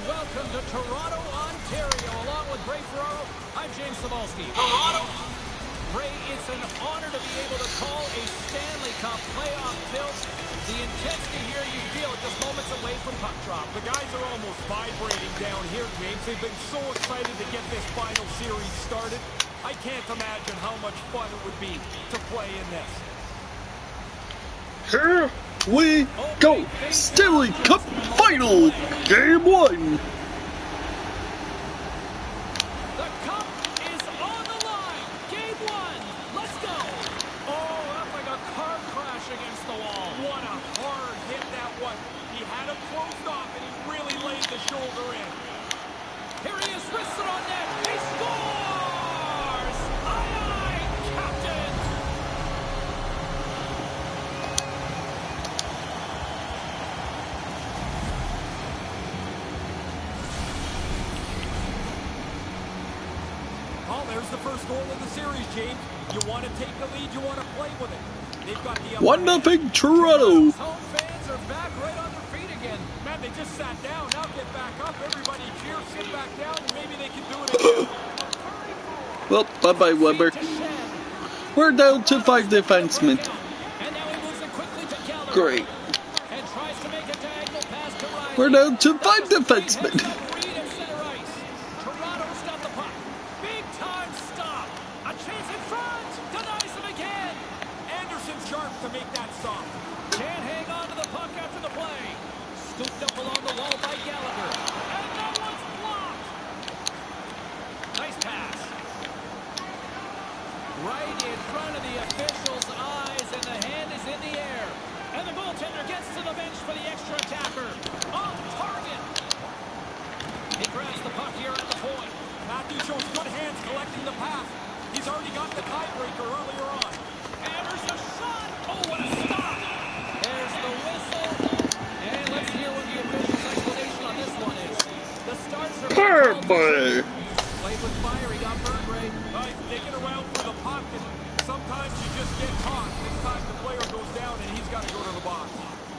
welcome to Toronto, Ontario. Along with Ray Ferraro, I'm James Cebulski. Toronto. Ray, it's an honor to be able to call a Stanley Cup playoff tilt. The intensity here you feel at just moments away from puck drop. The guys are almost vibrating down here, James. They've been so excited to get this final series started. I can't imagine how much fun it would be to play in this. Here we go! Stanley Cup Final! Game 1! The cup is on the line! Game 1! Let's go! Oh, that's like a car crash against the wall. What a hard hit that was. He had him closed off and he really laid the shoulder in. Here he is, wristed on net. He scores! Aye, aye, Captain! Oh, there's the first goal of the series, James. You want to take the lead, you want to play with it. They've got the 1-0 Toronto. Home fans are back right on their feet again. Man, they just sat down. Now get back up. Everybody cheer, sit back down, and maybe they can do it again. Well, bye-bye, Weber. We're down to 5 defensemen. And now he moves it quickly to Gallagher. Great. And tries to make a diagonal pass to Riley. We're down to 5 defensemen. Reed at center ice. Toronto's got the puck. Big time stop. A chance in front. Denies him again. Anderson sharp to make that stop. Can't hang on to the puck after the play. Scooped up along the wall by Gallagher. And that one's blocked. Nice pass. Right in front of the official's eyes, and the hand is in the air. And the goaltender gets to the bench for the extra attacker. Off target. He grabs the puck here at the point. Matthews shows good hands collecting the pass. He's already got the tiebreaker earlier on. And there's a shot. Oh, what a stop. There's the whistle. And let's hear what the official's explanation on this one is. The Stars are Played with fire. He got burned, Ray. He's digging around for the puck, and sometimes you just get caught. This time the player goes down, and he's got to go to the box.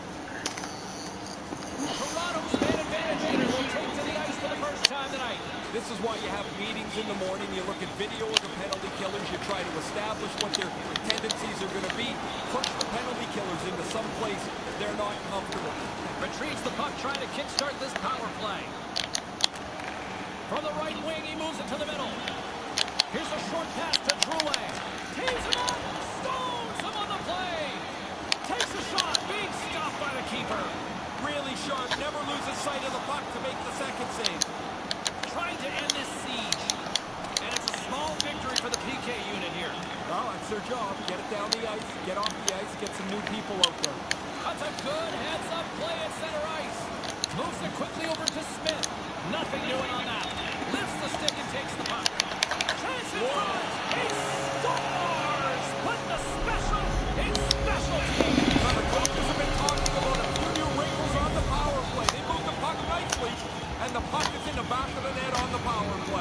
Toronto's man advantage here will take to the ice for the first time tonight. This is why you have meetings in the morning. You look at video of the penalty killers. You try to establish what their tendencies are going to be. Push the penalty killers into some place they're not comfortable. Retrieves the puck, trying to kickstart this power play. From the right wing, he moves it to the middle. Here's a short pass to Drouin. Tees him up. Stones him on the play. Takes a shot. Big stop by the keeper. Really sharp. Never loses sight of the puck to make the second save. Trying to end this siege. And it's a small victory for the PK unit here. Well, that's their job. Get it down the ice, get off the ice, get some new people out there. That's a good heads-up play at center ice. Moves it quickly over to Smith. Nothing doing on that. Lifts the stick and takes the puck. Chance in front. He scores! Put the special in special teams. Now, the coaches have been talking about a few new wrinkles on the power play. They move the puck nicely, and the puck is in the back of the net on the power play.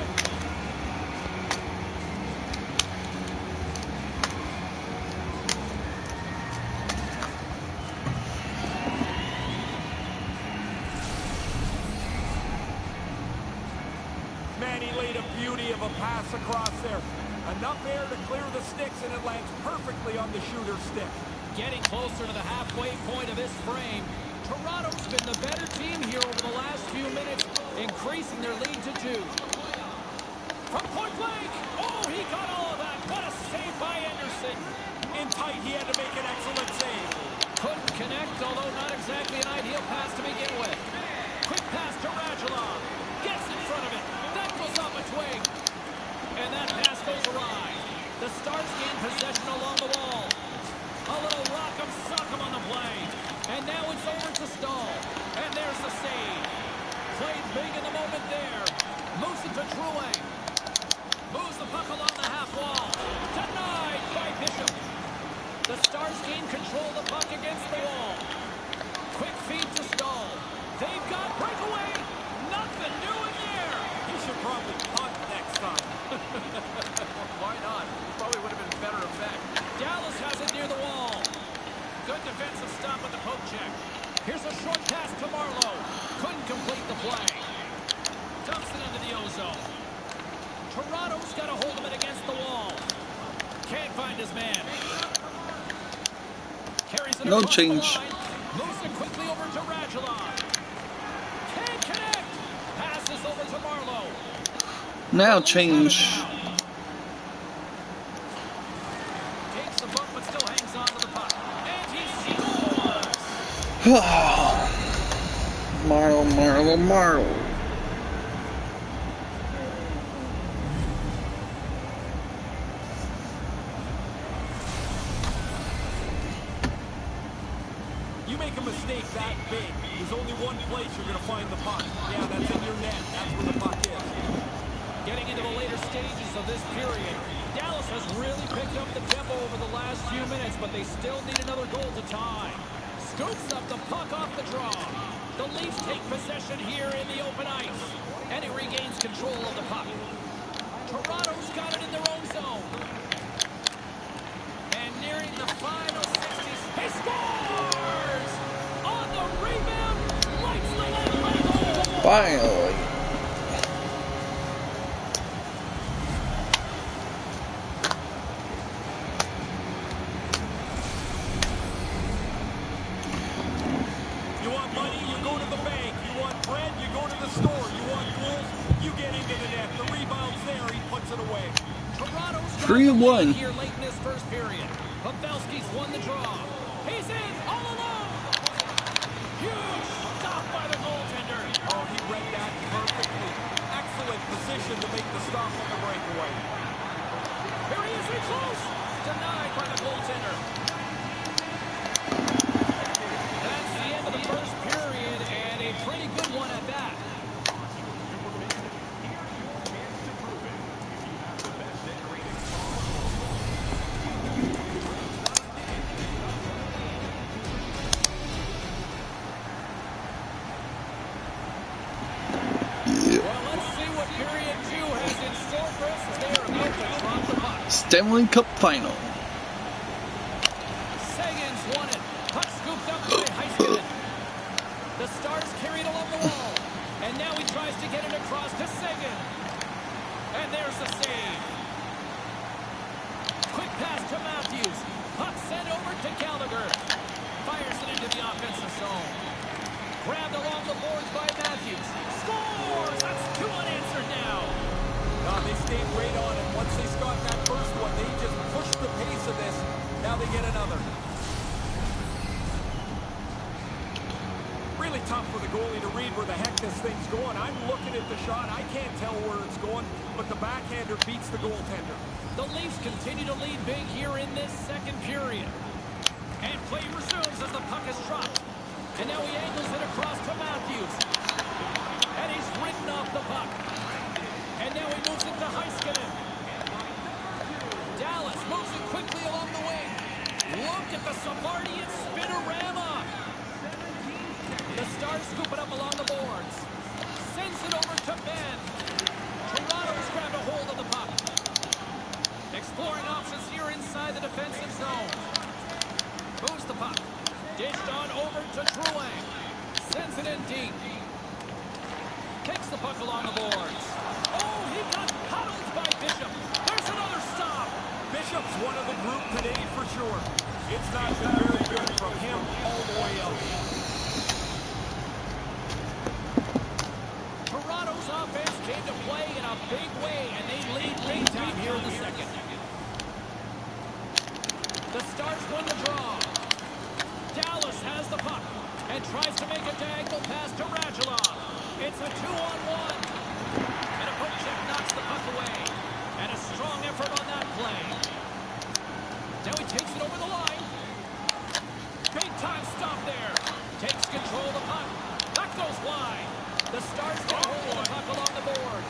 Man, he laid a beauty of a pass across there. Enough air to clear the sticks, and it lands perfectly on the shooter's stick. Getting closer to the halfway point of this frame. Toronto's been the better team here over the last few minutes, increasing their lead to 2. From point blank. Oh, he got all of that. What a save by Anderson. In tight, he had to make an excellent save. Couldn't connect, although not exactly an ideal pass to begin with. Quick pass to Radulov. Gets in front of it. That goes off a twig. And that pass goes awry. The Stars gain possession along the wall. A little rock'em sock'em on the play. And now it's over to Stahl. And there's the save. Played big in the moment there. Moves it to Drouin. Moves the puck along the half wall. Denied by Bishop. The Stars gain control of the puck against the wall. Quick feed to Stahl. They've got breakaway. Nothing doing there. He should probably punt next time. Why not? Probably would have been better effect. Dallas has it near the wall. Good defensive stop with the poke check. Here's a short pass to Marlowe. Couldn't complete the play. Dumps it into the ozone. Toronto's got a hold of it against the wall. Can't find his man. Carries it No across change. the line. Moves it quickly over to Radulov. Can't connect. Passes over to Marlowe. Now change. Takes the bump but still hangs on to the puck. And he scores. Marlowe. You make a mistake that big, there's only one place you're going to find the puck. Yeah, that's in your net. That's where the puck is. Getting into the later stages of this period, Dallas has really picked up the tempo over the last few minutes, but they still need another goal to tie. Scoops up the puck off the draw. The Leafs take possession here in the open ice, and he regains control of the puck. Toronto's got it in their own zone. And nearing the final 60s, he scores! On the rebound, lights the left leg. Finally. You want money, you go to the bank. You want bread, you go to the store. You want goals, you get into the net. The rebound's there, he puts it away. Toronto's 3-1 here late in this first period. Pavelski's won the draw. He's in all alone. Huge stop by the goaltender. Oh, he read that perfectly. Excellent position to make the stop on the breakaway. Here he is, in close. Denied by the goaltender. That's the end of the first period, and a pretty good one at that. Stanley Cup Final. Sagan's won it. Puck scooped up by Heiskanen. The Stars carry it along the wall. And now he tries to get it across to Sagan. And there's the save. Quick pass to Matthews. Puck sent over to Gallagher. Fires it into the offensive zone. Grabbed along the boards by Matthews. Scores! That's two unanswered now. They stayed right on it. Once they got that first one, they just pushed the pace of this. Now they get another. Really tough for the goalie to read where the heck this thing's going. I'm looking at the shot. I can't tell where it's going, but the backhander beats the goaltender. The Leafs continue to lead big here in this second period. And play resumes as the puck is dropped. And now he angles it across to Matthews. And he's ridden off the puck. And now he moves it to Heiskanen. Dallas moves it quickly along the wing. Look at the Savardian spinorama. The Stars scoop it up along the boards. Sends it over to Ben. Toronto's grabbed a hold of the puck. Exploring options here inside the defensive zone. Moves the puck. Dished on over to Drouin. Sends it in deep. Kicks the puck along the boards. Oh, he got paddled by Bishop. There's another stop. Bishop's one of the group today for sure. It's not been very good from him all the way up. Toronto's offense came to play in a big way, and they lead big time here in the second. The Stars win the draw. Dallas has the puck and tries to make a diagonal pass to Radulov. It's a 2-on-1. And a poke check knocks the puck away. And a strong effort on that play. Now he takes it over the line. Big time stop there. Takes control of the puck. That goes wide. The Stars get hold of the puck along the boards.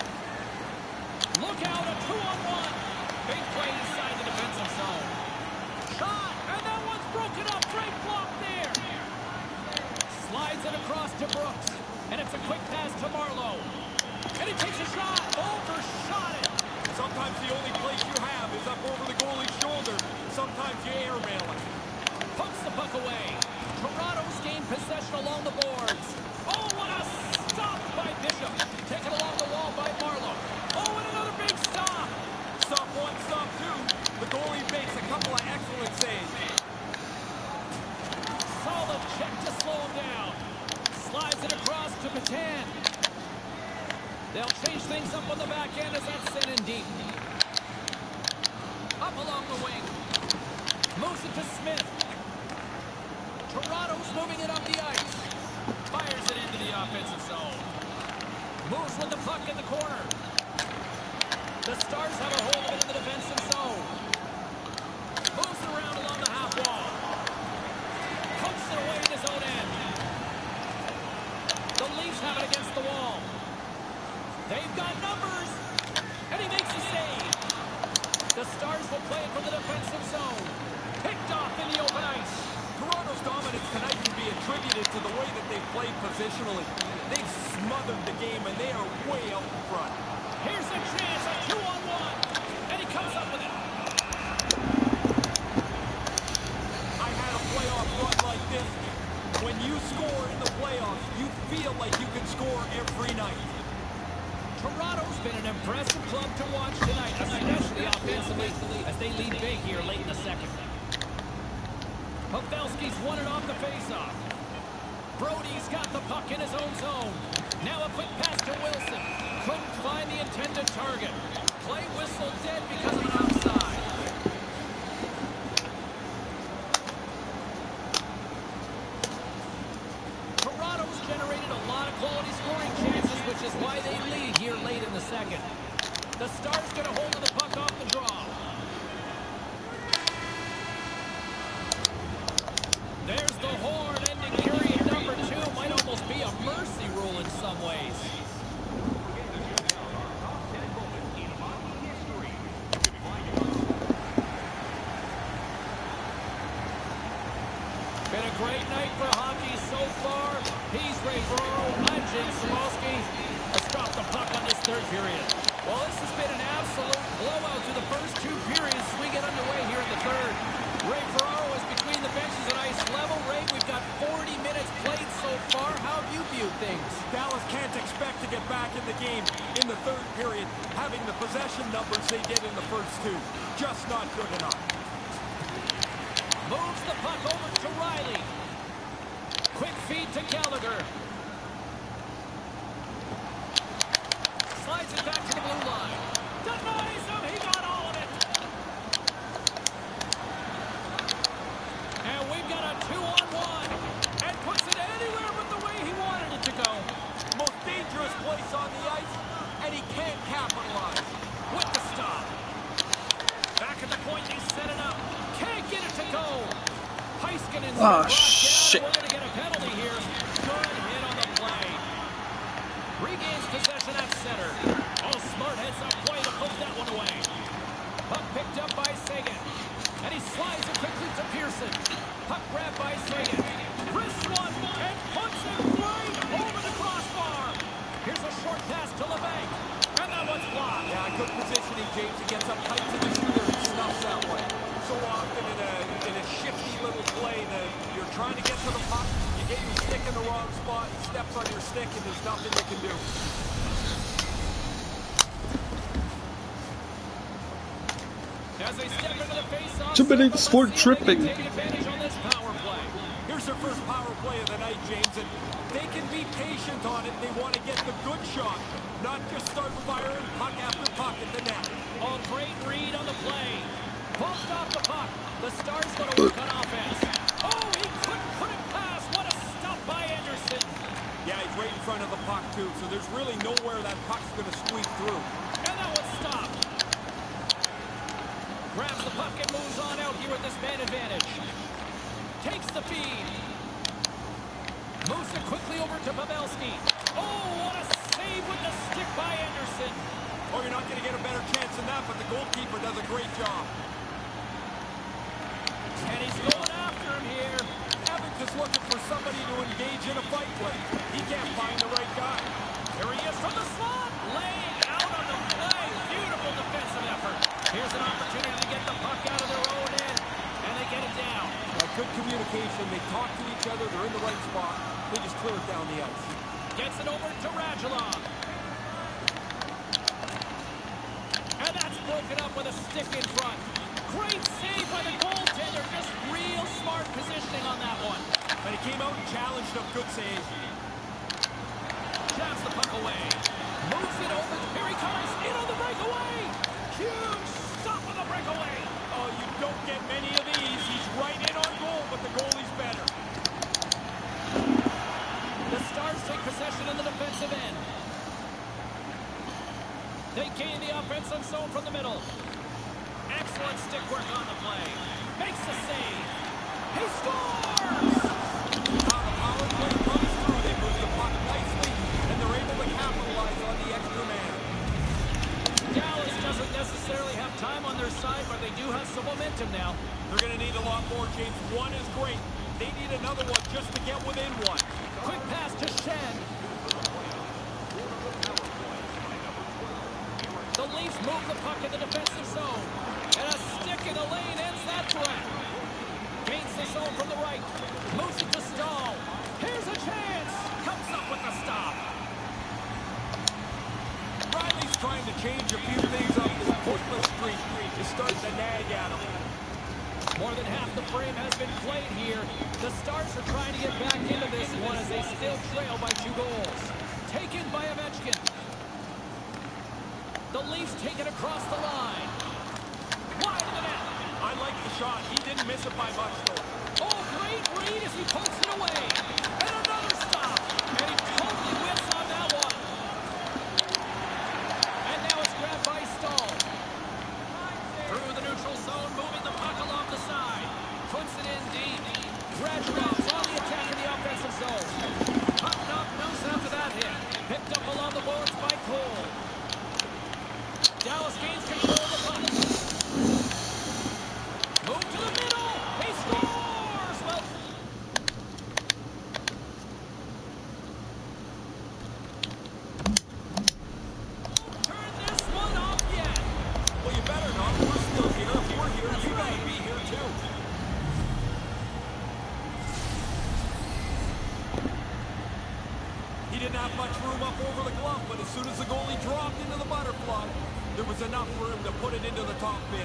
Look out, a 2-on-1. Big play inside the defensive zone. Shot, and that one's broken up. Great block there. Slides it across to Brooks. And it's a quick pass to Marlowe. And he takes a shot. Overshot it. Sometimes the only place you have is up over the goalie's shoulder. Sometimes you airmail it. Pumps the puck away. Toronto's gained possession along the boards. Oh, what a stop by Bishop. Take a They'll change things up on the back end as that's sent in deep. Up along the wing. Moves it to Smith. Toronto's moving it up the ice. Fires it into the offensive zone. Moves with the puck in the corner. The Stars have a hold of it in the defensive zone. Moves it around along the half wall. Pokes it away in his own end. The Leafs have it against the wall. They've got numbers. And he makes a save. The Stars will play it from the defensive zone. Picked off in the open ice. Toronto's dominance tonight can be attributed to the way that they've played positionally. They've smothered the game, and they are way out in front. Here's a chance, a 2-on-1. And he comes up with it. I had a playoff run like this. When you score in the playoffs, you feel like you can score every night. Toronto's been an impressive club to watch tonight, especially offensively, as they lead big here late in the second. Pavelski's won it off the faceoff. Brody's got the puck in his own zone. Now a quick pass to Wilson. Couldn't find the intended target. Play whistle dead because of an offside. Toronto's generated a lot of quality scoring chances, which is why they lead here late in the second. The Stars get a hold of the puck off the draw. There's the horn ending period number 2. Might almost be a mercy rule in some ways. Been a great night for hockey so far. He's Ray Ferraro. I'm James Cybulski. Let's drop the puck on this third period. Well, this has been an absolute blowout to the first 2 periods as we get underway here in the third. Ray Ferraro is between the benches at ice level. Ray, we've got 40 minutes played so far. How have you viewed things? Dallas can't expect to get back in the game in the third period, having the possession numbers they did in the first 2. Just not good enough. Moves the puck over to Riley. Quick feed to Gallagher. Slides it back to the blue line. Denies him. He got all of it. And we've got a 2-on-1. And puts it anywhere but the way he wanted it to go. Most dangerous place on the ice, and he can't capitalize. With the stop. Back at the point, they set it up. Can't get it to go. Heiskanen's Oh, brought shit. down. We're going to get a penalty here. Good hit on the play. Regains possession at center. Oh, Smart heads up play to poke that one away. Puck picked up by Sagan. And he slides it quickly to Pearson. Puck grabbed by Sagan. Wrist one and puts it right over the crossbar. Here's a short pass to LeBanc. And that one's blocked. Yeah, good positioning, James. He gets up tight to the shooter and snuffs that one. So often in a shifty little play that you're trying to get to the puck, you get your stick in the wrong spot, he steps on your stick, and there's nothing you can do. As they step into the face-off, 2 minutes for tripping. Take advantage on this power play. Here's their first power play of the night, James, and they can be patient on it. They want to get the good shot, not just start firing puck after puck at the net. Oh, great read on the play. Pulls off the puck. The Stars going to work on offense. Oh, he couldn't put it past. What a stop by Anderson. Yeah, he's right in front of the puck, too, so there's really nowhere that puck's going to squeak through. And that one's stopped. Grabs the puck and moves on out here with this man advantage. Takes the feed. Moves it quickly over to Pavelski. Oh, what a save with the stick by Anderson. Oh, you're not going to get a better chance than that, but the goalkeeper does a great job. And he's going after him here. Evans is looking for somebody to engage in a fight with. He can't find the right guy. Here he is from the slot. Laying out on the play. Beautiful defensive effort. Here's an opportunity to get the puck out of their own end. And they get it down. Good communication. They talk to each other. They're in the right spot. They just clear it down the ice. Gets it over to Radulov. And that's broken up with a stick in front. Great save by the goaltender. Just real smart positioning on that one. But he came out and challenged him. Good save. Jabs the puck away. Moves it possession in the defensive end. They gain the offensive zone from the middle. Excellent stick work on the play. Makes the save. He scores! Now the power play comes through. They move the puck nicely, and they're able to capitalize on the extra man. Dallas doesn't necessarily have time on their side, but they do have some momentum now. They're going to need a lot more, James. One is great. They need another one just to get within one. Quick pass to Shen. The Leafs move the puck in the defensive zone. And a stick in the lane ends that threat. Gains the zone from the right. Moves it to Stahl. Here's a chance. Comes up with the stop. Riley's trying to change a few things up. This pointless streak is starting to nag at him. More than half the frame has been played here. The Stars are trying to get back into this one as they still trail by 2 goals. Taken by Ovechkin. The Leafs take it across the line. Wide of the net. I like the shot. He didn't miss it by much, though. Oh, great read as he pokes it away. And another stop. And he totally whiffs on that one. And now it's grabbed by Stahl. Through the neutral zone, moving the puck along the side. Puts it in deep. Radulov's on the attack in the offensive zone. Popped up loose after that hit. Picked up along the boards by Cole. Dallas gains control of the puck. Move to the middle. He scores! Well, turn this one off yet. Well, you better not. We're still here. If we're here, you gotta be here, too. He didn't have much room up over the glove, but as soon as the goalie dropped into the butterfly, there was enough room to put it into the top bin.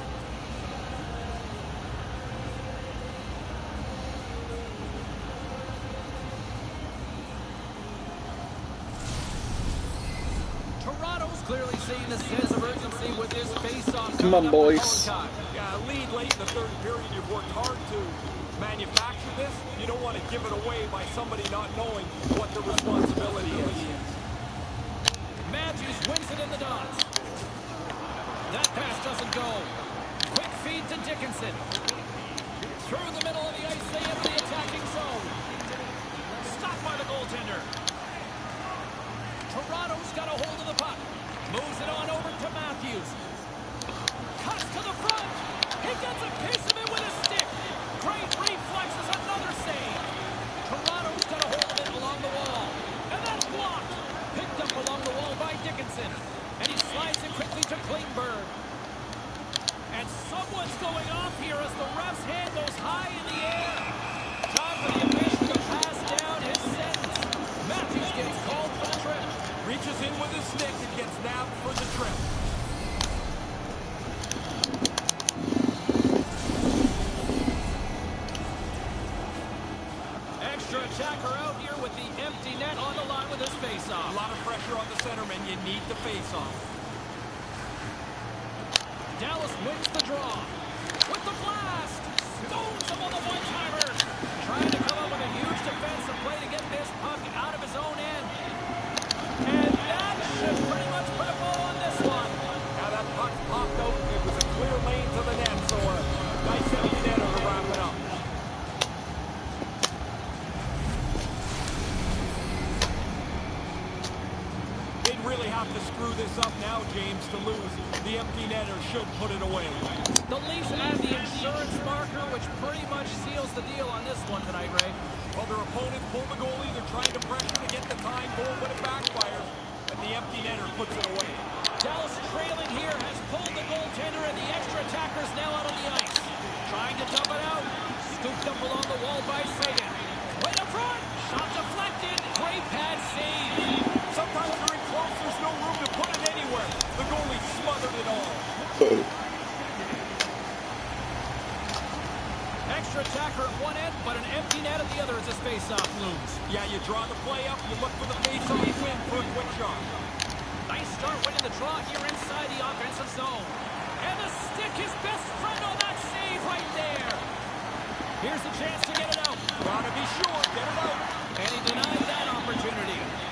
Toronto's clearly seeing the sense of urgency with this face-off. Come on, boys. Yeah, lead late in the third period. You've worked hard to manufacture this. You don't want to give it away by somebody not knowing what the responsibility is. Matthews wins it in the dots. That pass doesn't go. Quick feed to Dickinson. Through the middle of the ice, they enter the attacking zone. Stopped by the goaltender. Toronto's got a hold of the puck. Moves it on over to Matthews. Cuts to the front. He gets a piece of it with a stick. Great reflexes, another save. Toronto's got a hold of it along the wall. And that's blocked. Picked up along the wall by Dickinson. And he slides it quickly to Klingberg. And someone's going off here as the ref's hand goes high in the air. Time for the official to pass down his sentence. Matthews gets called for the trip. Reaches in with his stick and gets nabbed for the trip. Extra attacker out here with the empty net on the line with his face-off. A lot of pressure on the centerman. You need the face-off. Dallas wins the draw. With the blast. Stones him on the one-timer. Trying to come up with a huge defensive play to get this puck out of his own end. And that should pretty much put a bow on this one. Now that puck popped out. It was a clear lane to the net, so a nice empty netter to wrap it up. They'd really have to screw this up now, James, to lose. The empty netter should put it away. The Leafs add the insurance marker, which pretty much seals the deal on this one tonight, Ray. Well, their opponent pulled the goalie. They're trying to pressure to get the time goal, but it backfires. And the empty netter puts it away. Dallas trailing here has pulled the goaltender, and the extra attacker's now out on the ice. Trying to dump it out. Scooped up along the wall by Sagan. Right up front. Shot deflected. Great pad save. Sometimes you're in close. There's no room to put it anywhere. The goalie smothered it all. Extra attacker at one end, but an empty net at the other as this face-off looms. Yeah, you draw the play up, you look for the face-off win for a quick shot. Nice start winning the draw here inside the offensive zone. And the stick, his best friend on that save right there. Here's the chance to get it out. Gotta be sure, get it out. And he denied that opportunity.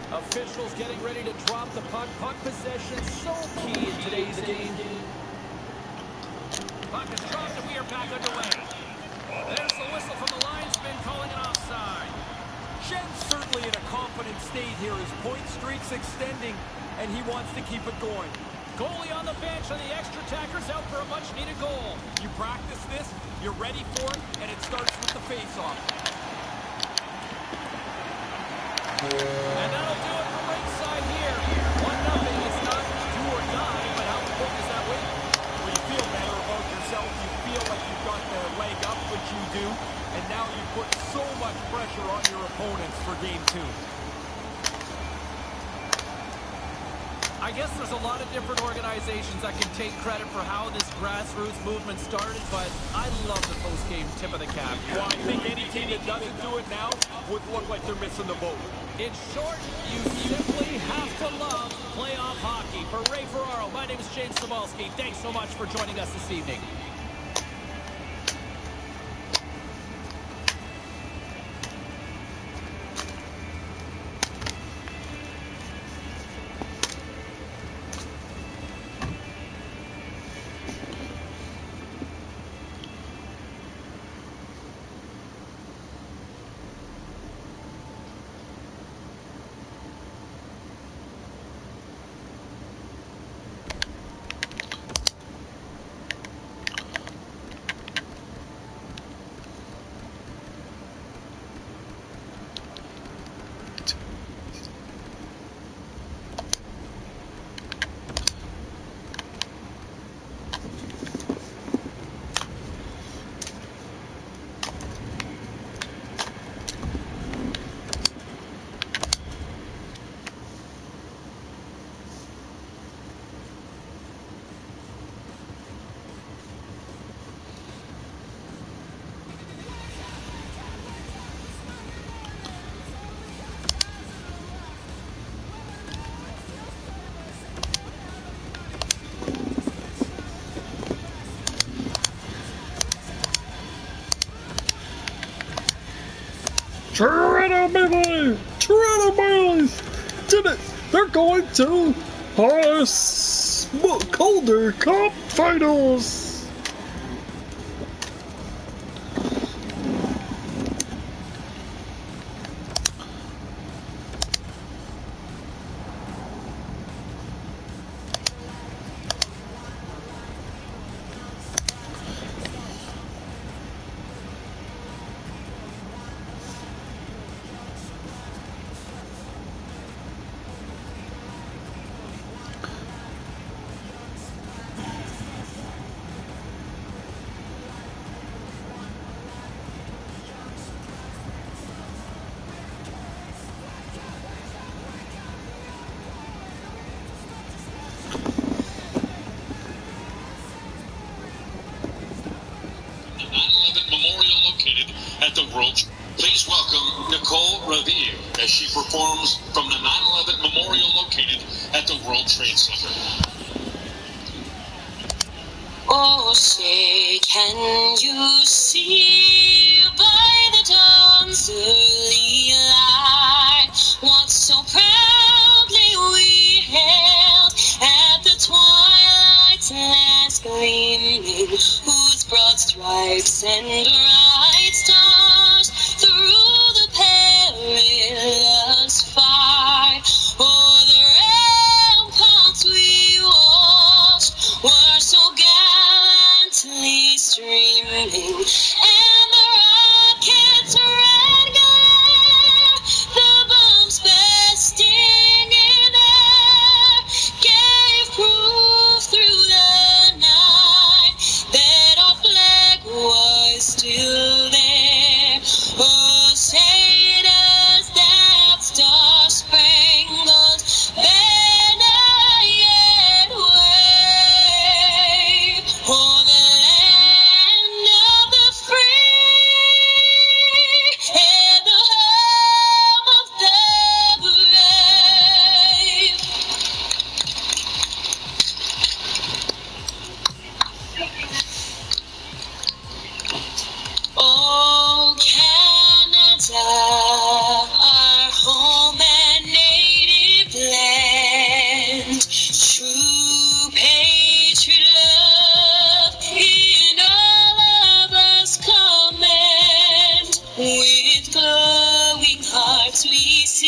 Officials getting ready to drop the puck. Puck possession so key in today's game. Puck is dropped and we are back underway. There's the whistle from the linesman calling an offside. Schenn's certainly in a confident state here. His point streak's extending, and he wants to keep it going. Goalie on the bench, and the extra tacker's out for a much-needed goal. You practice this, you're ready for it, and it starts with the face-off. And that'll do it for ringside here. 1-0. It's not do or die, but how important is that win? Well, you feel better about yourself. You feel like you've got the leg up, which you do. And now you put so much pressure on your opponents for game 2. I guess there's a lot of different organizations that can take credit for how this grassroots movement started, but I love the post-game tip of the cap. Well, I think any team that doesn't do it now would look like they're missing the boat. In short, you simply have to love playoff hockey. For Ray Ferraro, my name is James Cybulski. Thanks so much for joining us this evening. Toronto Maple Leafs did it. They're going to Calder Cup Finals. At the World, please welcome Nicole Revere as she performs from the 9/11 memorial located at the World Trade Center. Oh, say, can you see by the dawn's early light what so proudly we held at the twilight's last gleaming, whose broad stripes and bright stars through the perilous fight? Oh, the ramparts we watched were so gallantly streaming, and the rockets' red glare, the bombs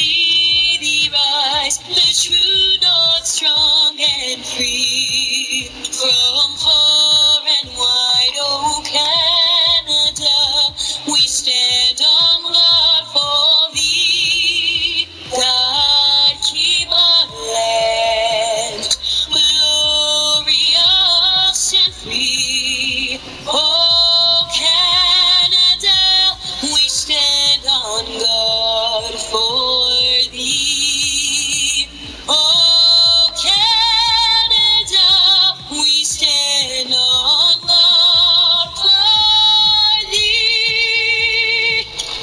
see thee rise, the true north, strong and free. From far and wide, oh Canada, we stand on guard for thee. God keep our land glorious and free. Oh Canada, we stand on guard for thee. Oh Canada, we stand on guard for thee.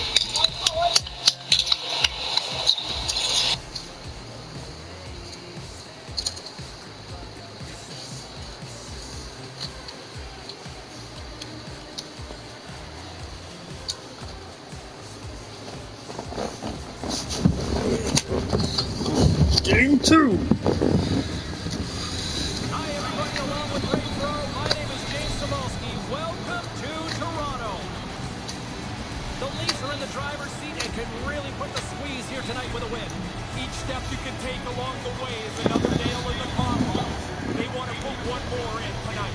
Game 2. Hi, everybody, along with Ray Fro. My name is James Cebulski. Welcome to Toronto. The Leafs are in the driver's seat and can really put the squeeze here tonight with a win. Each step you can take along the way is another nail in the coffin. They want to put one more in tonight.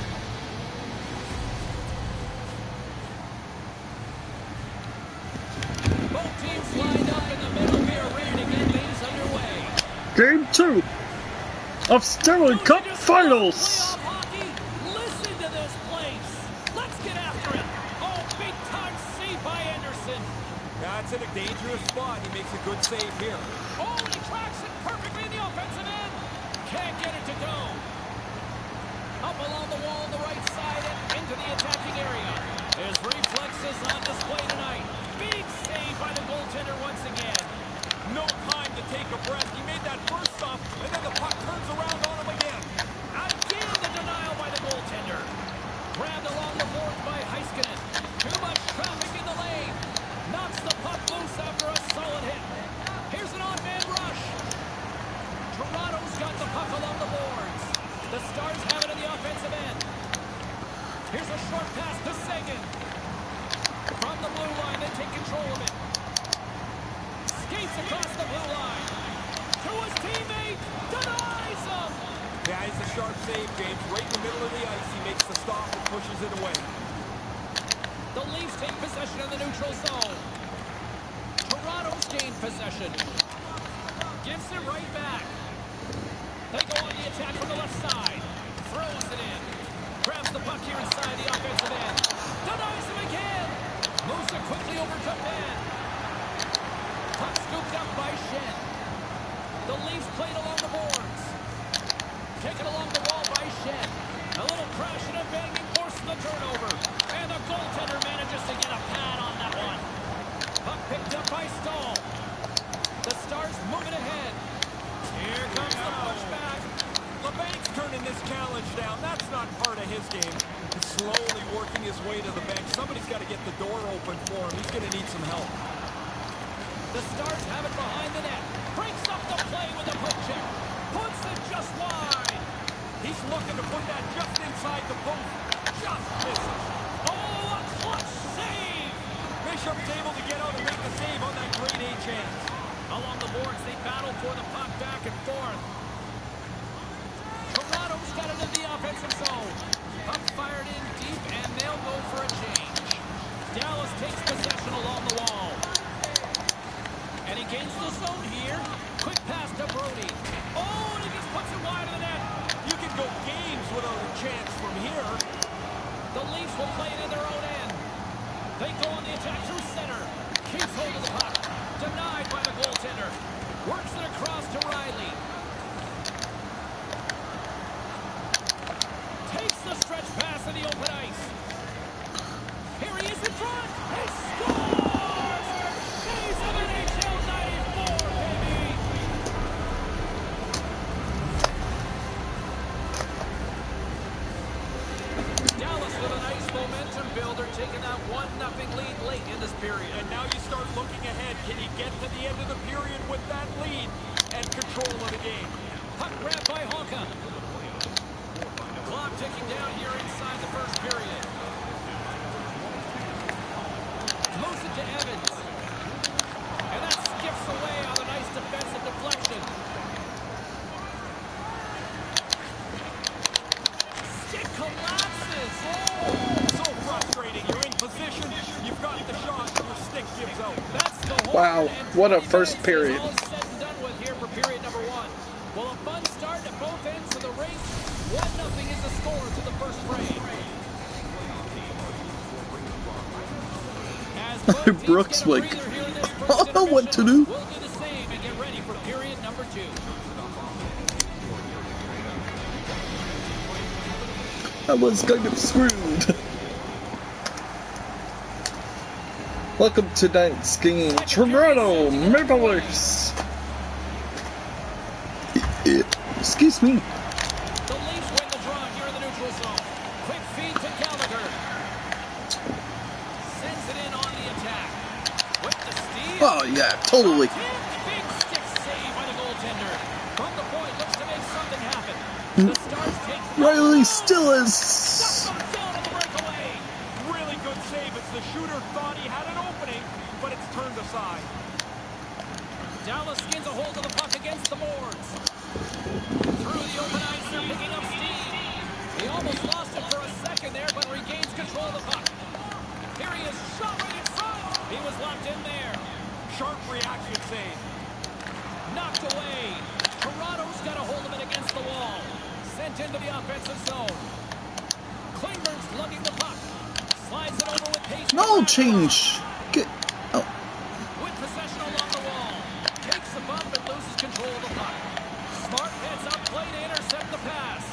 Both teams lined up in the middle here, ready to get things underway. Game 2 of Stanley Cup Finals. Playoff hockey, listen to this place. Let's get after it. Oh, big time save by Anderson. That's in a dangerous spot. He makes a good save here. Oh, and he tracks it perfectly in the offensive end. Can't get it to go. Up along the wall on the right side and into the attacking area. His reflexes on display tonight. Big save by the goaltender once again. No time to take a breath. He made that first stop, and then the puck turns around on him again. Again, the denial by the goaltender. Grabbed along the boards by Heiskanen. Too much traffic in the lane. Knocks the puck loose after a solid hit. Here's an odd-man rush. Toronto's got the puck along the boards. The Stars have it in the offensive end. Here's a short pass to Seguin. From the blue line, they take control of it. Skates across the blue line. To his teammate. Denies him. Yeah, it's a sharp save, James. Right in the middle of the ice, he makes the stop and pushes it away. The Leafs take possession of the neutral zone. Toronto's gained possession. Gives it right back. They go on the attack from the left side. Throws it in. Grabs the puck here inside the offensive end. Denies him again. Moves it quickly over to Ben. Puck scooped up by Shen. The Leafs played along the boards. Taken along the wall by Shen. A little crash and a banging forces the turnover. And the goaltender manages to get a pad on that one. Puck picked up by Stahl. The Stars moving ahead. Here comes the pushback. LeBank's turning this challenge down. That's not part of his game. He's slowly working his way to the bench. Somebody's got to get the door open for him. He's going to need some help. The Stars have it behind the net. Breaks up the play with a poke check. Puts it just wide. He's looking to put that just inside the post. Just misses. Oh, a clutch save. Bishop's able to get out and make the save on that grade A chance. Along the boards, they battle for the puck back and forth. Toronto's got it in the offensive zone. Puck fired in deep, and they'll go for a change. Dallas takes possession along the wall. And he gains the zone here. Quick pass to Brody. Oh, and he just puts it wide of the net. You can go games without a chance from here. The Leafs will play it in their own end. They go on the attack through center. Keeps hold of the puck. Denied by the goaltender. Works it across to Riley. Takes the stretch pass in the open ice. Here he is in front. He scores! He's an NHL 94, baby! Dallas with a nice momentum builder, taking that 1-0 lead late in this period. And now you start looking ahead. Can he get to the end of the period with that lead and control of the game? Puck grabbed by Honka. Clock ticking down here inside the first period. Moves it to Evans. And that skips away on the Wow, what a first period. All said and done with here for period number 1. Well, a fun start at both ends of the rink. 1-0 is the score to the first frame. As both teams Brooks get a like, breather here in this first I don't know what to do. We'll do the same and get ready for period number 2. I was kind of screwed. Welcome to tonight's game, Toronto Maple Leafs. Excuse me. The Leafs win the draw here in the neutral zone. Quick feed to Gallagher. Sends it in on the attack. With the steal. Oh yeah, totally. Big stick save by the goaltender. From the point, looks to make something happen. The Stars take Riley still is. Duck goes down on the breakaway. Really good save as the shooter thought he had an opening, but it's turned aside. Dallas skins a hold of the puck against the boards. Through the open ice, they're picking up steam. He almost lost it for a second there, but regains control of the puck. Here he is, shot right in front. He was locked in there. Sharp reaction save. Knocked away. Toronto's got a hold of it against the wall. Sent into the offensive zone. Klingberg's lugging the puck. Slides it over with pace. No change. Get. Oh. With possession along the wall. Takes the bump and loses control of the puck. Smart heads up play to intercept the pass.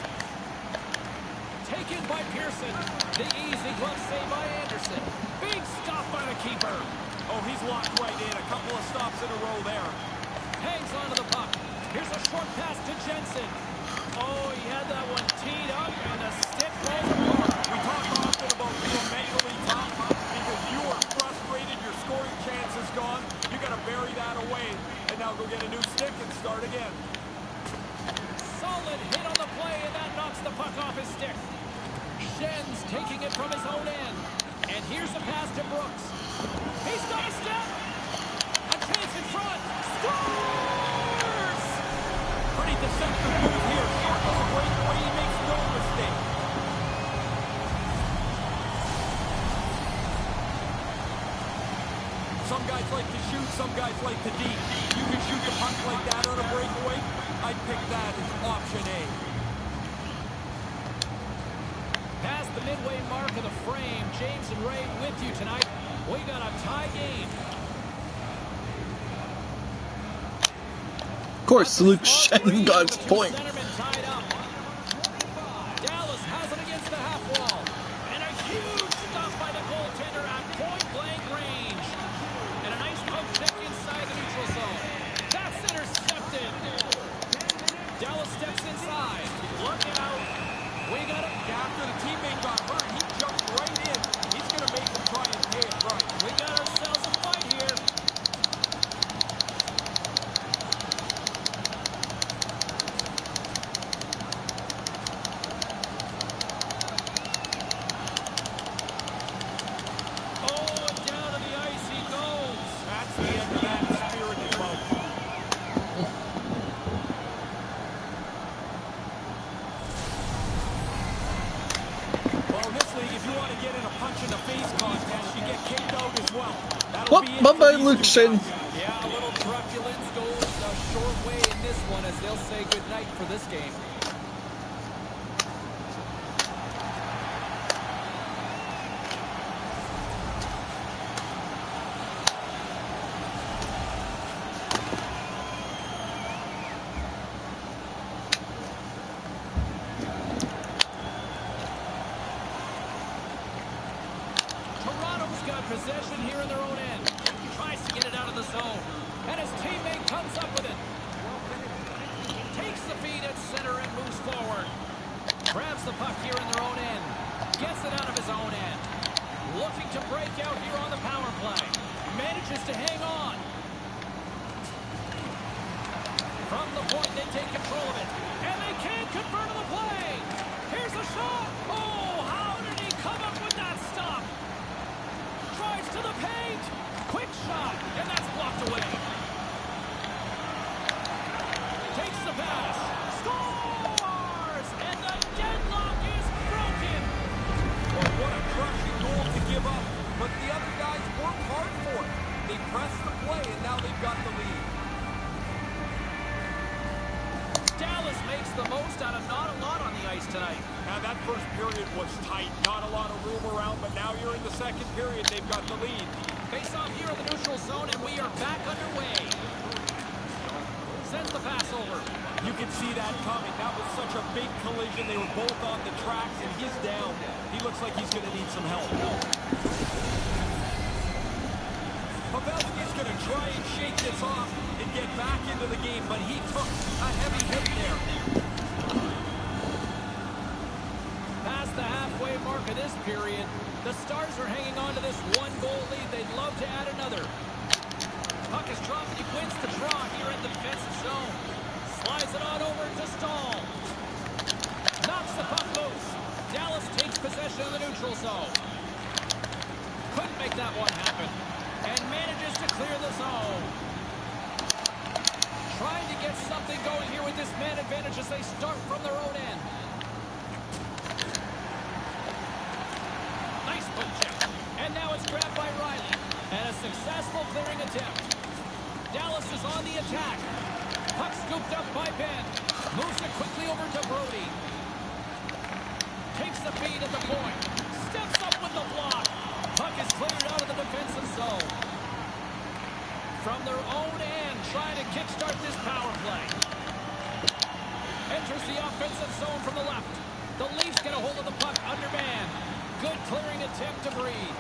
Taken by Pearson. The easy glove save by Anderson. Big stop by the keeper. Oh, he's locked right in. A couple of stops in a row there. Hangs onto the puck. Here's a short pass to Jensen. Oh, he had that one teed up and the stick falls apart. We talk often about being mentally tough because you are frustrated, your scoring chance is gone. You got to bury that away and now go get a new stick and start again. Solid hit on the play, and that knocks the puck off his stick. Schen's taking it from his own end. And here's the pass to Brooks. He's got a step. A chance in front. Scores! Pretty deceptive move here. Sharp is a breakaway. He makes no mistake. Some guys like to shoot, some guys like to deep. You can shoot the puck like that on a breakaway. I'd pick that as option A. Past the midway mark of the frame, James and Ray with you tonight. We got a tie game. Of course, Luke Shen got his point. Tied up. Dallas has it against the half wall. And a huge stop by the goaltender at point-blank range. And a nice poke check inside the neutral zone. That's intercepted. Dallas steps inside. Looking out. We got it. After the teammate got hurt, he jumped right in. He's going to make him try and pay it right. We got ourselves a fight here. Oh, and down to the ice he goes. That's the end of that spirited bout. Well, in this league, if you want to get in a punch-in-the-face contest, you get kicked out as well. That'll Well, be it bye-bye, for these Luke two Shen. guys. Yeah, a little truculence goes a short way in this one as they'll say goodnight for this game. Toronto's got possession here in their own end. Tries to get it out of the zone. And his teammate comes up with it. Takes the feed at center and moves forward. Grabs the puck here in their own end. Gets it out of his own end. Looking to break out here on the power play. Manages to hang on. From the point, they take control of it. And they can't convert on the play. Here's a shot. Oh, how did he come up with that stop? Drives to the paint. Quick shot. And that's blocked away. Takes the pass. Scores! And the deadlock is broken. Well, what a crushing goal to give up. But the other guys worked hard for it. They pressed the play, and Canada, not a lot on the ice tonight. Now that first period was tight, not a lot of room around, but now you're in the second period, they've got the lead. Face off here in the neutral zone, and we are back underway. Sends the pass over. You can see that coming. That was such a big collision. They were both on the tracks, and he's down. He looks like he's going to need some help. Pavelski's going to try and shake this off and get back into the game, but he took a heavy hit there. Past the halfway mark of this period, the Stars are hanging on to this one-goal lead. They'd love to add another. Puck is dropped. He wins the draw here in the defensive zone. Slides it on over to Stahl. Knocks the puck loose. Dallas takes possession of the neutral zone. Couldn't make that one happen. And manages to clear the zone. Trying to get something going here with this man advantage as they start from their own end. Nice puck check. And now it's grabbed by Riley. And a successful clearing attempt. Dallas is on the attack. Puck scooped up by Ben. Moves it quickly over to Brody. Takes the feed at the point. Steps up with the block. Puck is cleared out of the defensive zone. From their own end, trying to kickstart this power play. Enters the offensive zone from the left. The Leafs get a hold of the puck under man. Good clearing attempt to Breed.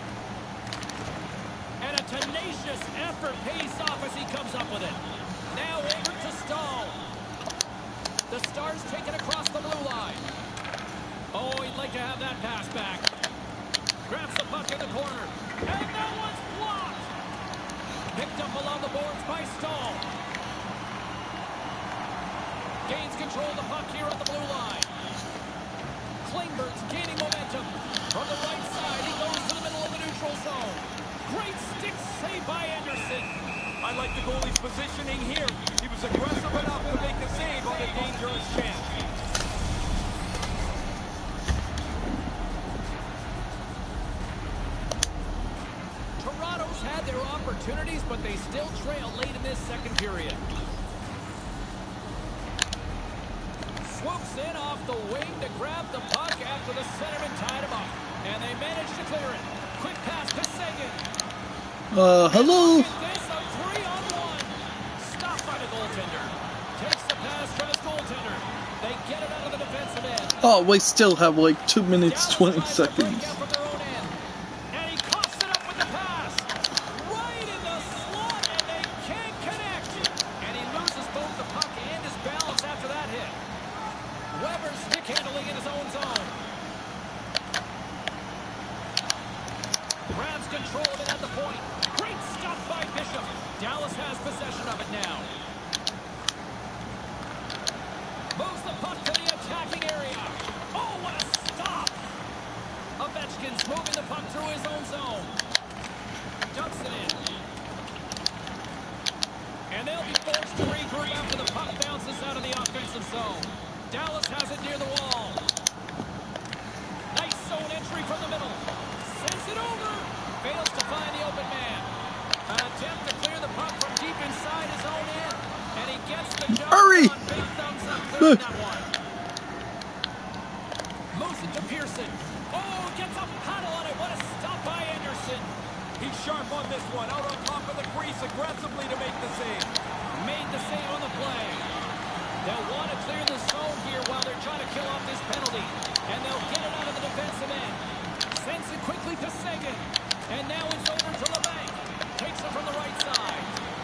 And a tenacious effort pays off as he comes up with it. Now over to Stahl. The Stars take it across the blue line. Oh, he'd like to have that pass back. Grabs the puck in the corner. And that one's blocked. Picked up along the boards by Stahl. Gains control of the puck here on the blue line. Klingberg's gaining momentum. From the right side, he goes to the middle of the neutral zone. Great stick save by Anderson. I like the goalie's positioning here. He was aggressive enough to make a save on a dangerous chance. Toronto's had their opportunities, but they still trail late in this second period. Swoops in off the wing to grab the puck after the centerman tied him up. And they manage to clear it. Quick pass to Seguin. Hello? This a 3-on-1. Stopped by the goaltender. Takes the pass from his goaltender. They get it out of the defensive end. Oh, we still have like 2 minutes, 20 Dallas tries to break seconds. out from their own end. And he coughs it up with the pass. Right in the slot, and they can't connect. And he loses both the puck and his balance after that hit. Weber stick handling in his own zone. Grabs control of it at the point. Great stop by Bishop. Dallas has possession of it now. Moves the puck to the attacking area. Oh, what a stop! Ovechkin's moving the puck through his own zone. Dumps it in. And they'll be forced to regroup after the puck bounces out of the offensive zone. Dallas has it near the wall. Nice zone entry from the middle. Sends it over. Fails to find the open man. An attempt to clear the puck from deep inside his own end. And he gets the job Hurry! on. Big thumbs up clearing that one. Moves it to Pearson. Oh, gets a paddle on it. What a stop by Anderson. He's sharp on this one. Out on top of the crease aggressively to make the save. Made the save on the play. They'll want to clear the zone here while they're trying to kill off this penalty. And they'll get it out of the defensive end. Sends it quickly to Seguin. And now it's over to LeBanc. Takes it from the right side.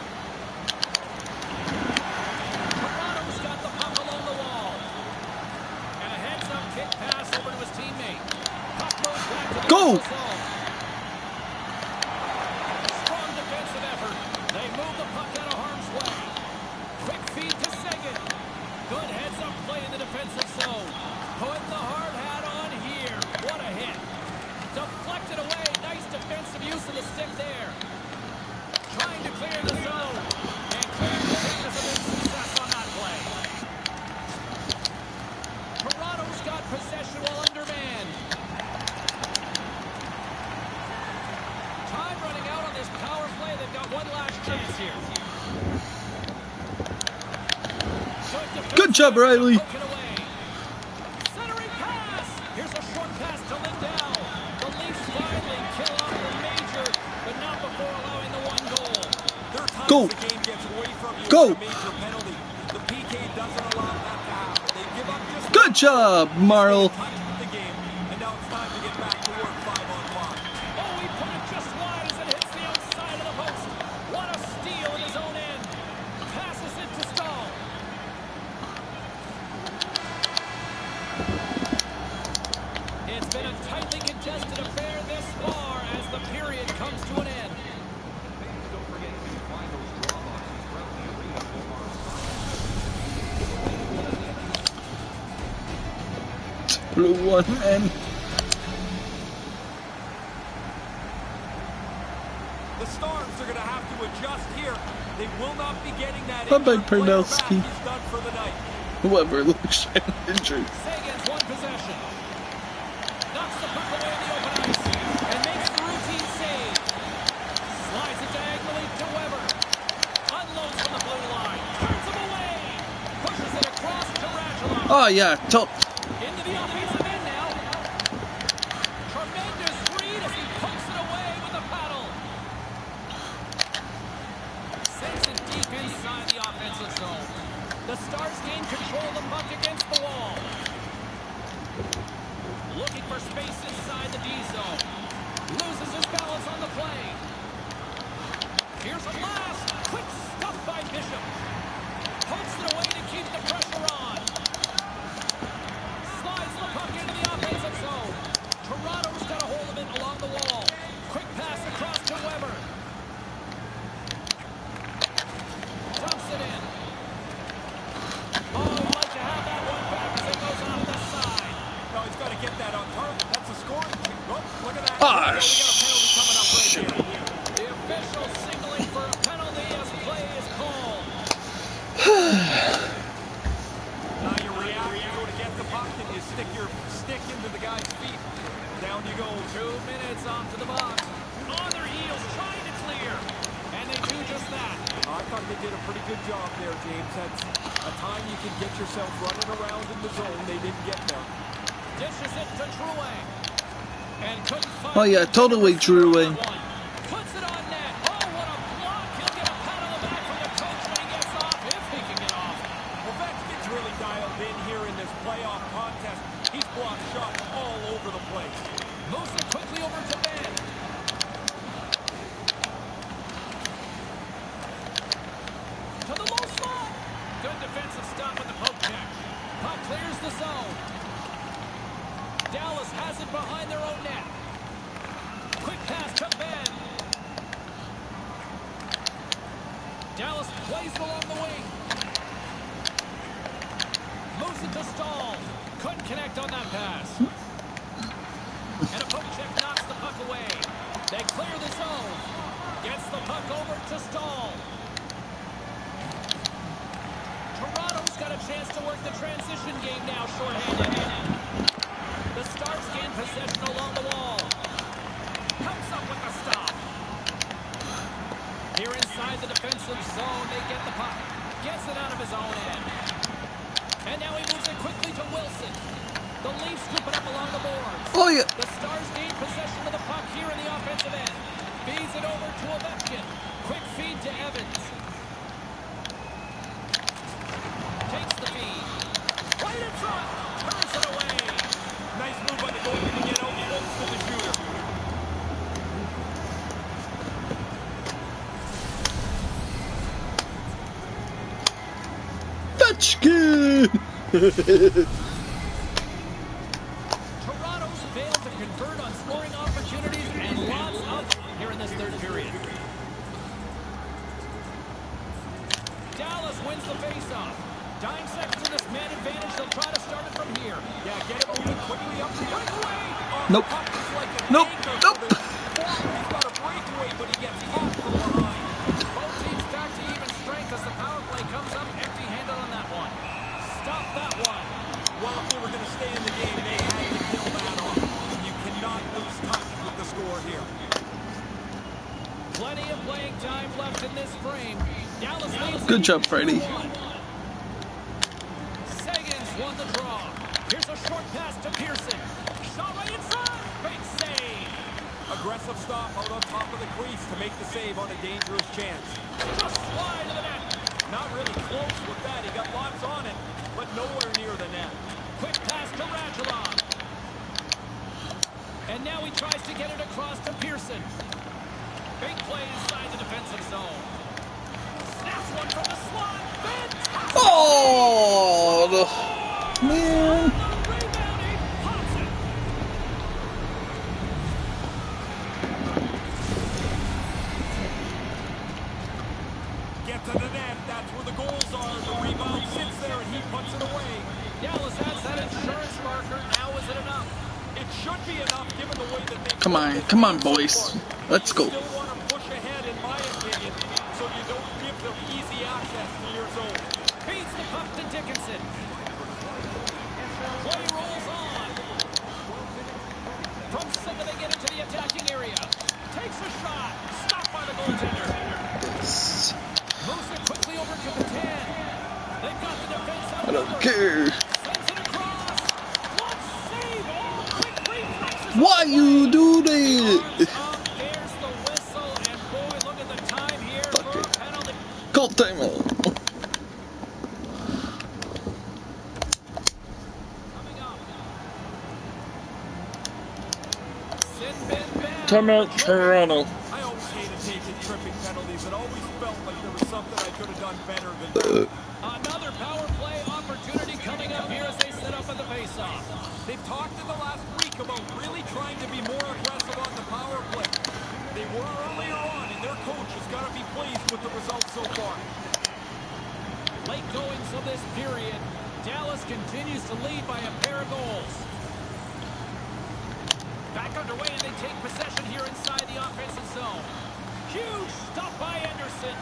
Toronto's got the puck along the wall. And a heads-up kick pass over to his teammate. Puck goes back to the Go! zone. Strong defensive effort. They move the puck out of harm's way. Quick feed to Seguin. Good heads-up play in the defensive zone. Put the hard hat on here. What a hit. Deflected away. Nice defensive use of the stick there. Trying to clear the zone. And clearing the zone is a big success on that play. Toronto's got possession while undermanned. Time running out on this power play. They've got one last chance here. Good job, Riley. Poking away. Go. The game gets away from you. Go. It's a major penalty. The PK doesn't allow that to happen. They give up just Good job, Marl. the game, and now it's time to get back to work 5-on-5. Oh, he put it just wide as it hits the outside of the post. What a steal in his own end. Passes it to Stahl. It's been a tightly contested affair this far as the period comes to an end. Blue one and The Stars are going to have to adjust here. They will not be getting that. Bye-bye, injured player back. Pernelski. He's done for the night. whoever looks injured. Sagan's one possession. Knocks the puck away in the open ice and makes the routine save. Slides it diagonally to Weber. Unloads from the blue line. Turns him away. Pushes it across to Radulov. Oh yeah, top. Into the offensive end now. Tremendous read as he pokes it away with the paddle. Sends it deep inside the offensive zone. The Stars gain control of the puck against the wall. Looking for space inside the D zone. Loses his balance on the play. Here's a blast. Quick stuff by Bishop. Pokes it away to keep the pressure on. Slides the puck into the offensive zone. Toronto's got a hold of it along the wall. Quick pass across to Weber. Dumps it in. Oh, he'd like to have that one back as it goes off the side. No, he's got to get that on target. That's a scoring kick. Oh, look at that. Ah, we got a penalty coming up right here. The official signaling for a penalty as play is called. Now you react, you go to get the puck, and you stick your stick into the guy's feet. Down you go. 2 minutes onto the box. On their heels, trying to clear. And they do just that. I thought they did a pretty good job there, James. That's a time you can get yourself running around in the zone. They didn't get there. Dishes it to Drouin. And couldn't find Oh yeah, totally Drouin. Puts it on net. Oh, what a block. He'll get a pat on the back from the coach when he gets off, if he can get off. Ovechkin's really dialed in here in this playoff contest. He's blocked shots all over the place. Moves it quickly over to Ben. To the low slot. Good defensive stop with the poke check. Puck clears the zone. Dallas has it behind their own net. Quick pass to Ben. Dallas plays it along the wing. Moves it to Stahl. Couldn't connect on that pass. And a poke check knocks the puck away. They clear the zone. Gets the puck over to Stahl. Toronto's got a chance to work the transition game now, shorthanded. The Stars gain possession along the wall. Comes up with the stop. Here inside the defensive zone, they get the puck. Gets it out of his own end. And now he moves it quickly to Wilson. The Leafs scoop it up along the boards. Oh yeah. The Stars gain possession of the puck here in the offensive end. Feeds it over to Ovechkin. Quick feed to Evans. Takes the feed. Right in front. Turns it away. Nice move by the goalie to get out close to the shooter. Ovechkin! Toronto's failed to convert on scoring opportunities and lots of here in this third period. Dallas wins the faceoff. Dying seconds in this man advantage. They'll try to start it from here. Yeah, get it moving quickly up the breakaway. Oh, Nope. the puck is like an Nope. anchor Nope. for the forward. He's got a breakaway, but he gets caught from behind. Both teams back to even strength as the power play comes up empty-handed on that one. Stop that one. Well, if they were going to stay in the game, they had to kill that off. You cannot lose touch with the score here. Plenty of playing time left in this frame. Dallas leads. Good job, Freddie. Sagan's won the draw. Here's a short pass to Pearson. Shot right in front. Big save. Aggressive stop out on top of the crease to make the save on a dangerous chance. Just slide to the net. Not really close with that. He got lots on it, but nowhere near the net. Quick pass to Radulov. And now he tries to get it across to Pearson. Big play inside the defensive zone. Snaps one from the slot. Fantastic! Oh, man. Rebound, he pops it. Get to the net. That's where the goals are. The rebound sits there, and he puts it away. Dallas has that insurance marker. Now is it enough? It should be enough given the way that they Come on, boys. Let's go. You still want to push ahead, in my opinion, so you don't give them easy access to your zone. Feeds the puck to Dickinson. Play rolls on. From center, they get into the attacking area. Takes a shot. Stopped by the goaltender. Moves it quickly over to the 10. They've got the defense out. I don't care. Sends it across. What save? Oh, quick reflexes. Why you do that? There's the whistle, and boy, look at the time here for a penalty. Call timeout. Coming up. Sin Bin Ben. Timeout, Toronto. I always hated taking tripping penalties. It always felt like there was something I could have done better than that. Another power play opportunity coming up here as they set up at the faceoff. They've talked in the last week about really trying to be more aggressive on the power play. They were earlier on, and their coach has got to be pleased with the results so far. Late goings of this period. Dallas continues to lead by a pair of goals. Back underway, and they take possession here inside the offensive zone. Huge stop by Anderson.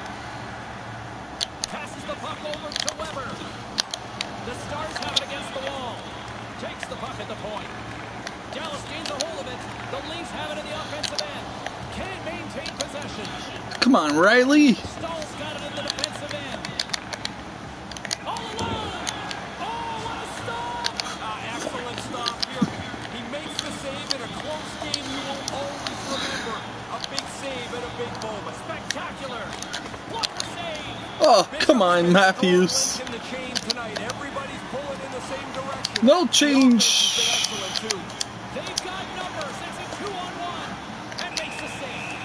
Passes the puck over to Weber. The Stars have it against the wall. Takes the puck at the point. Dallas gains a hold of it. The Leafs have it in the offensive end. Can't maintain possession. Come on, Riley. Stahl's got it in the defensive end. All alone. Oh, what a stop! Excellent stop here. He makes the save in a close game you will always remember. A big save at a big moment. Spectacular. What a save! Oh, come on, Matthews. In the chain tonight. Everybody's pulling in the same direction. No change. Excellent too. They've got numbers. It's a 2-on-1 and makes the save.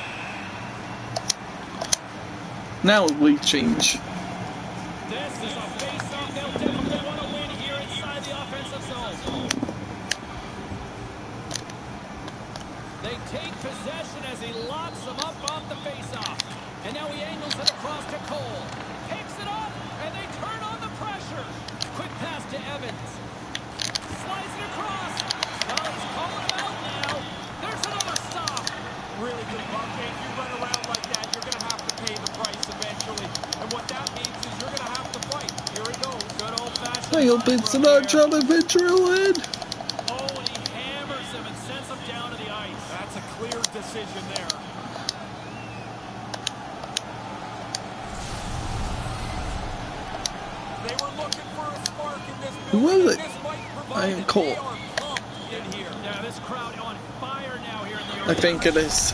Now we change. This is a face-off they'll definitely want to win here inside the offensive zone. They take possession as he locks them up off the face-off. And now he angles it across to Cole. Picks it up, and they turn on the pressure. Quick pass to Evans. Slides it across. Well, he's calling him out now. There's another stop. Really good puck. If you run around like that, you're going to have to pay the price eventually. And what that means is you're going to have to fight. Here it goes. Good old-fashioned. I hope it's not Jonathan Druid. Oh, and he hammers him and sends him down to the ice. That's a clear decision there. They were looking for a spark in this Who building. was it? This might provide I am it. Cole. They are pumped in here. Yeah, this crowd on fire now here in the I arena. think it is.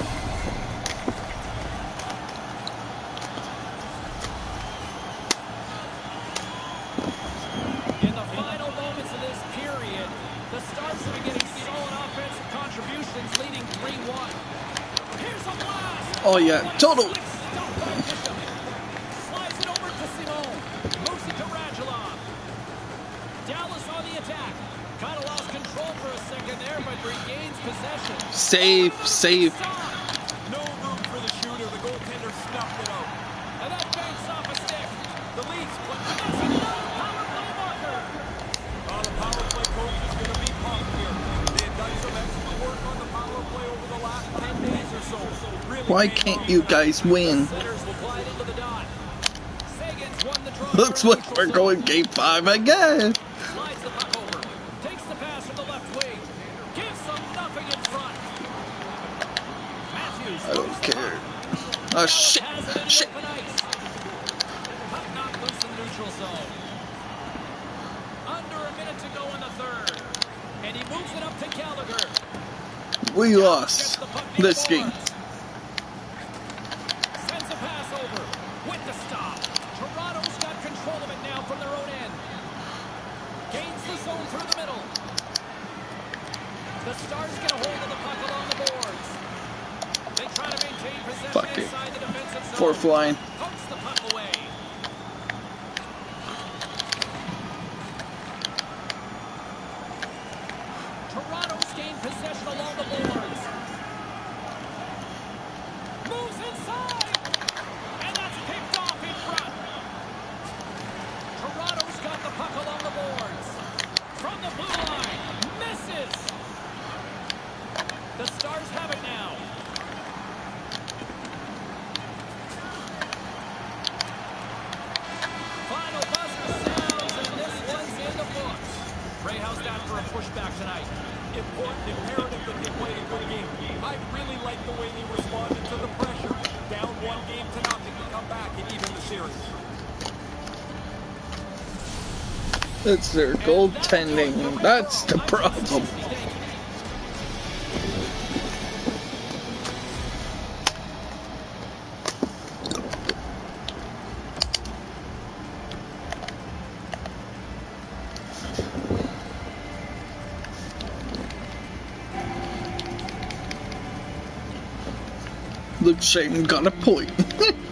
In the final moments of this period, the Stars have been getting solid offensive contributions, leading 3-1. Here's a blast! Oh yeah, total. Slick stop by Bishop. Slides it over to Simone. Moves it to Radulov. Dallas on the attack. Kind of lost control for a second there, but regains possession. Save, save. No room for the shooter. The goaltender snuffed it out. And that banks off a stick. The Leafs, but that's another power play marker. The power play coach is going to be pumped here. They have done some excellent work on the power play over the last 10 days or so. Really Why came can't off you the guys win? Centers will glide into the dot. Sagan's won the draw. Looks like we're going game 5 again. Slides the puck over. Takes the pass from the left wing. Gives them nothing in front. Matthews. I don't care. Oh shit, shit. Puck knocked loose in the neutral zone. Under a minute to go in the third. And he moves it up to Gallagher. we lost this game. Sends a pass over with the stop. Toronto's got control of it now from their own end. Gains the zone through the middle. The Stars get a hold of the puck along the boards. They try to maintain possession Fuck it. inside the defensive zone. Fourth line. Pokes the puck away. Toronto's gained possession along the boards. Moves inside. And that's picked off in front. Toronto's got the puck along the boards. From the blue line. Misses. The Stars have it now. Final buzzer sounds, and this one's in the books. Greyhounds down for a pushback tonight. Important, imperative that they play a good game. I really like the way they responded to the pressure. Down 1-0 to come back and even the series. It's their goaltending. That's the problem. Luke Shaden got a point.